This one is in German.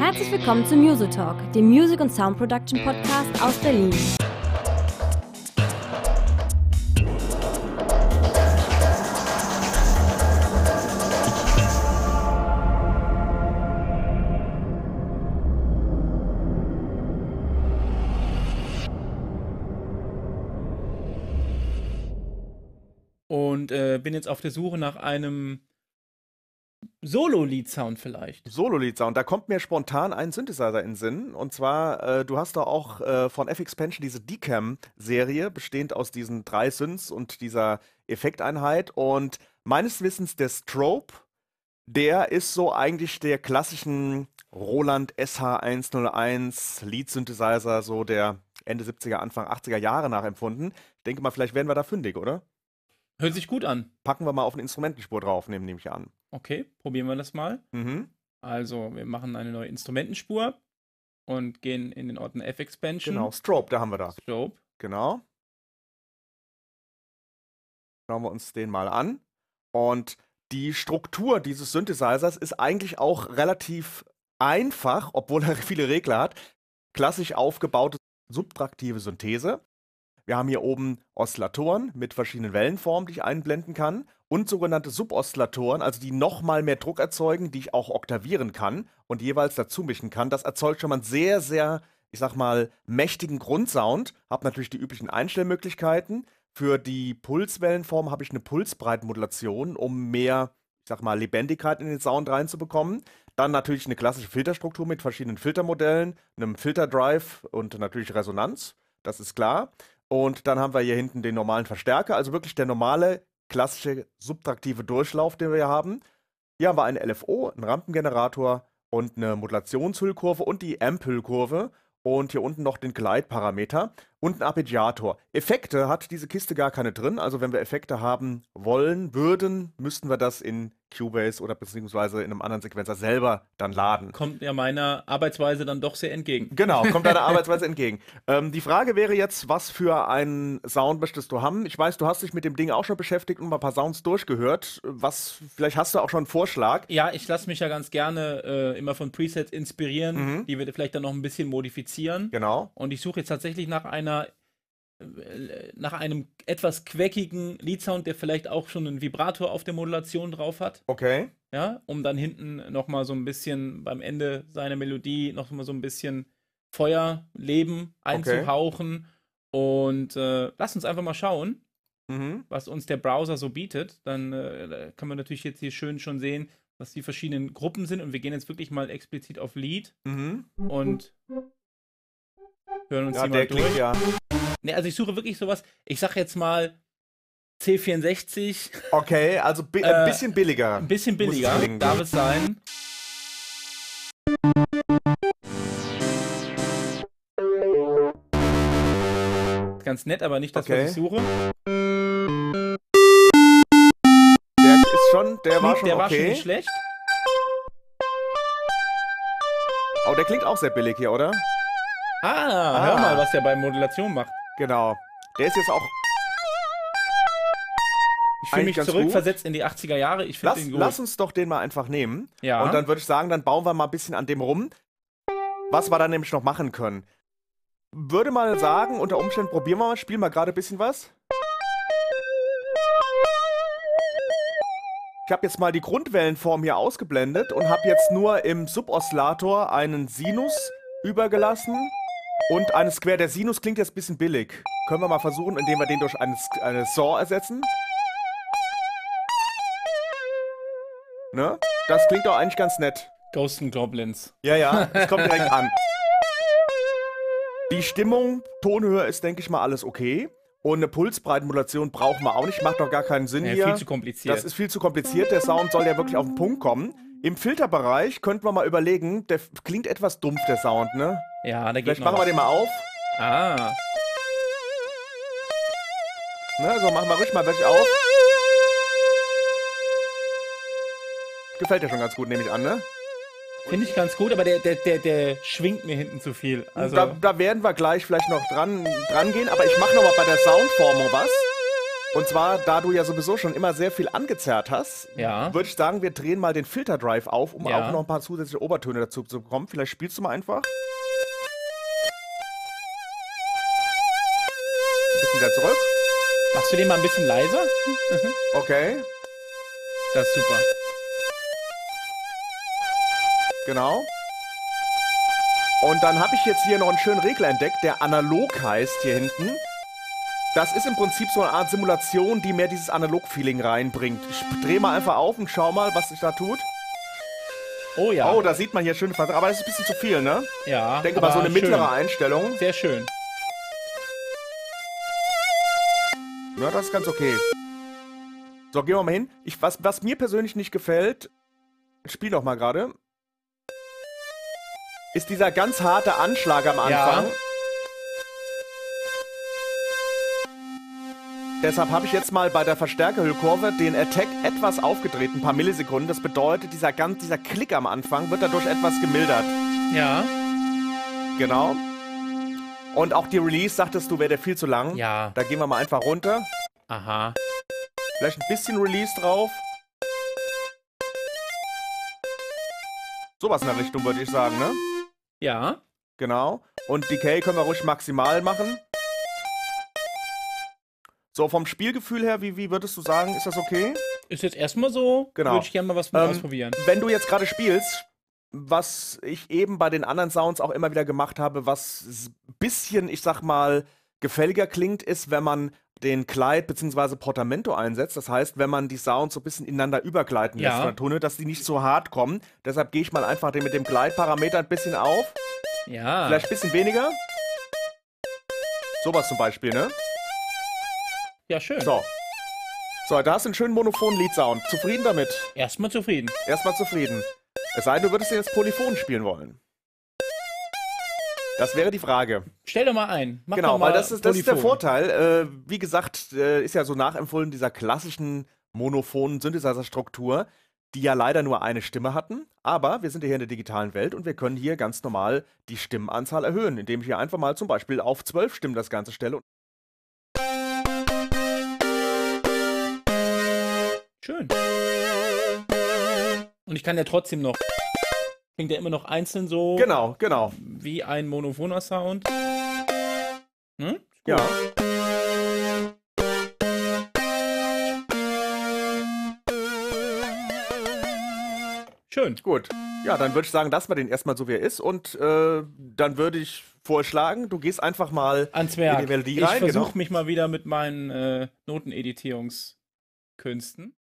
Herzlich willkommen zu Music Talk, dem Music- und Sound Production Podcast aus Berlin. Und bin jetzt auf der Suche nach einem Solo-Lead-Sound vielleicht. Solo-Lead-Sound, da kommt mir spontan ein Synthesizer in den Sinn. Und zwar, du hast da auch von F-Expansion diese Decam-Serie, bestehend aus diesen 3 Synths und dieser Effekteinheit. Und meines Wissens der Strobe, der ist so eigentlich der klassischen Roland SH101 Lead-Synthesizer, so der Ende 70er, Anfang 80er Jahre nachempfunden. Ich denke mal, vielleicht werden wir da fündig, oder? Hört sich gut an. Packen wir mal auf eine Instrumentenspur drauf, nehme ich an. Okay, probieren wir das mal. Mhm. Also, wir machen eine neue Instrumentenspur und gehen in den Ordner F-Expansion. Genau, Strobe, da haben wir da. Strobe. Genau. Schauen wir uns den mal an. Und die Struktur dieses Synthesizers ist eigentlich auch relativ einfach, obwohl er viele Regler hat. Klassisch aufgebaute subtraktive Synthese. Wir haben hier oben Oszillatoren mit verschiedenen Wellenformen, die ich einblenden kann. Und sogenannte Suboszillatoren, also die nochmal mehr Druck erzeugen, die ich auch oktavieren kann und jeweils dazu mischen kann. Das erzeugt schon mal einen sehr, sehr, ich sag mal, mächtigen Grundsound. Hab natürlich die üblichen Einstellmöglichkeiten. Für die Pulswellenform habe ich eine Pulsbreitenmodulation, um mehr, ich sag mal, Lebendigkeit in den Sound reinzubekommen. Dann natürlich eine klassische Filterstruktur mit verschiedenen Filtermodellen, einem Filterdrive und natürlich Resonanz. Das ist klar. Und dann haben wir hier hinten den normalen Verstärker, also wirklich der normale, klassische, subtraktive Durchlauf, den wir hier haben. Hier haben wir eine LFO, einen Rampengenerator und eine Modulationshüllkurve und die Amp-Hüllkurve. Und hier unten noch den Gleitparameter und einen Arpeggiator. Effekte hat diese Kiste gar keine drin. Also wenn wir Effekte haben wollen, müssten wir das in Cubase oder beziehungsweise in einem anderen Sequencer selber dann laden. Kommt ja meiner Arbeitsweise dann doch sehr entgegen. Genau, kommt deiner Arbeitsweise entgegen. Die Frage wäre jetzt, was für einen Sound möchtest du haben? Ich weiß, du hast dich mit dem Ding auch schon beschäftigt und mal ein paar Sounds durchgehört. Vielleicht hast du auch schon einen Vorschlag. Ja, ich lasse mich ja ganz gerne immer von Presets inspirieren, die wir vielleicht dann noch ein bisschen modifizieren. Genau. Und ich suche jetzt tatsächlich nach einem etwas quäkigen Leadsound, der vielleicht auch schon einen Vibrator auf der Modulation drauf hat. Okay. Ja, um dann hinten nochmal so ein bisschen beim Ende seiner Melodie nochmal so ein bisschen Feuer, Leben einzuhauchen. Und lass uns einfach mal schauen, was uns der Browser so bietet. Dann kann man natürlich jetzt hier schön schon sehen, was die verschiedenen Gruppen sind. Und wir gehen jetzt wirklich mal explizit auf Lead und hören uns die mal durch. Ja. Ne, also ich suche wirklich sowas, ich sag jetzt mal C64. Okay, also ein bisschen billiger. Ein bisschen billiger, darf es sein. Ganz nett, aber nicht das, was ich suche. Der war schon okay. Nicht schlecht. Oh, der klingt auch sehr billig hier, oder? Hör mal, was der bei Modulation macht. Genau. Der ist jetzt auch. Ich fühle mich zurückversetzt in die 80er Jahre. Ich finde den gut. Lass uns doch den mal einfach nehmen. Ja. Und dann würde ich sagen, dann bauen wir mal ein bisschen an dem rum, was wir dann nämlich noch machen können. Würde mal sagen, unter Umständen probieren wir mal, spielen wir gerade ein bisschen was. Ich habe jetzt mal die Grundwellenform hier ausgeblendet und habe jetzt nur im Suboszillator einen Sinus übergelassen und eine Square. Der Sinus klingt jetzt ein bisschen billig. Können wir mal versuchen, indem wir den durch eine Saw ersetzen. Ne? Das klingt doch eigentlich ganz nett. Ghosts and Goblins. Ja, es kommt direkt an. Die Stimmung, Tonhöhe ist, denke ich mal, alles okay. Und eine Pulsbreitenmodulation brauchen wir auch nicht. Macht doch gar keinen Sinn hier. Viel zu kompliziert. Das ist viel zu kompliziert. Der Sound soll ja wirklich auf den Punkt kommen. Im Filterbereich könnten wir mal überlegen, der klingt etwas dumpf, der Sound, ne? Ja, da geht Vielleicht machen wir den mal auf. Ne, so machen wir ruhig mal welche auf. Gefällt dir schon ganz gut, nehme ich an, ne? Finde ich ganz gut, aber der schwingt mir hinten zu viel. Also da werden wir gleich vielleicht noch dran gehen, aber ich mache noch mal bei der Soundformung was. Und zwar, da du ja sowieso schon immer sehr viel angezerrt hast, würde ich sagen, wir drehen mal den Filterdrive auf, um auch noch ein paar zusätzliche Obertöne dazu zu bekommen. Vielleicht spielst du mal einfach. Ein bisschen wieder zurück. Machst du den mal ein bisschen leiser? Okay. Das ist super. Genau. Und dann habe ich jetzt hier noch einen schönen Regler entdeckt, der analog heißt hier hinten. Das ist im Prinzip so eine Art Simulation, die mehr dieses Analog-Feeling reinbringt. Ich drehe mal einfach auf und schau mal, was sich da tut. Oh ja. Oh, da sieht man hier schön, aber das ist ein bisschen zu viel, ne? Ja. Ich denke mal so eine mittlere Einstellung. Sehr schön. Ja, das ist ganz okay. So, gehen wir mal hin. Was mir persönlich nicht gefällt, ich spiele noch mal gerade, ist dieser ganz harte Anschlag am Anfang. Ja. Deshalb habe ich jetzt mal bei der Verstärkerhüllkurve den Attack etwas aufgedreht, ein paar Millisekunden. Das bedeutet, dieser Klick am Anfang wird dadurch etwas gemildert. Ja. Genau. Und auch die Release, sagtest du, wäre der viel zu lang. Ja. Da gehen wir mal einfach runter. Aha. Vielleicht ein bisschen Release drauf. Sowas in der Richtung, würde ich sagen, ne? Ja. Genau. Und Decay können wir ruhig maximal machen. So, vom Spielgefühl her, wie würdest du sagen, ist das okay? Ist jetzt erstmal so. Genau. Würde ich gerne mal was mit ausprobieren. Wenn du jetzt gerade spielst, was ich eben bei den anderen Sounds auch immer wieder gemacht habe, was ein bisschen, ich sag mal, gefälliger klingt, ist, wenn man den Glide bzw. Portamento einsetzt. Das heißt, wenn man die Sounds so ein bisschen ineinander übergleiten lässt von der Tone, dass die nicht so hart kommen. Deshalb gehe ich mal einfach mit dem Glide-Parameter ein bisschen auf. Ja. Vielleicht ein bisschen weniger. Sowas zum Beispiel, ne? Ja, schön. So, da hast du einen schönen monophonen Lead-Sound. Zufrieden damit? Erstmal zufrieden. Erstmal zufrieden. Es sei denn, du würdest jetzt Polyphon spielen wollen. Das wäre die Frage. Stell doch mal ein. Mach genau, doch mal weil das ist der Vorteil. Wie gesagt, ist ja so nachempfunden dieser klassischen monophonen Synthesizer-Struktur, die ja leider nur eine Stimme hatten. Aber wir sind ja hier in der digitalen Welt und wir können hier ganz normal die Stimmenanzahl erhöhen, indem ich hier einfach mal zum Beispiel auf 12 Stimmen das Ganze stelle. Schön. Und ich kann ja trotzdem noch. Klingt ja immer noch einzeln so. Genau. Wie ein monophoner Sound. Hm? Ja. Schön. Gut. Ja, dann würde ich sagen, lassen wir den erstmal so, wie er ist. Und dann würde ich vorschlagen, du gehst einfach mal ans Werk. In die Melodie rein. Ich versuche mich mal wieder mit meinen Noteneditierungskünsten.